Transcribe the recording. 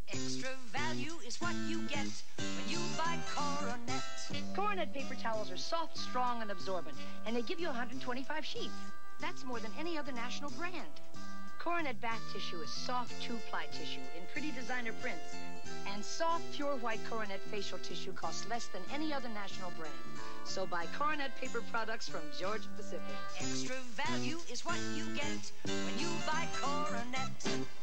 Extra value is what you get when you buy Coronet. Coronet paper towels are soft, strong, and absorbent, and they give you 125 sheets. That's more than any other national brand. Coronet bath tissue is soft two-ply tissue in pretty designer prints. And soft, pure white Coronet facial tissue costs less than any other national brand. So buy Coronet paper products from Georgia Pacific. Extra value is what you get when you buy Coronet.